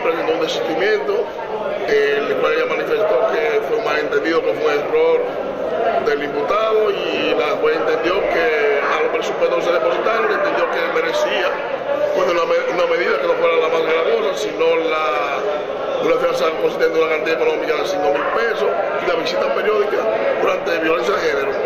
presentó un desistimiento, el cual ella manifestó que fue un malentendido, que fue un error del imputado, y la juez entendió que a los presupuestos se depositaron, entendió que merecía una medida que no fuera la más gravosa, sino una fianza consistente en una cantidad económica de 5.000 pesos y la visita periódica durante violencia de género.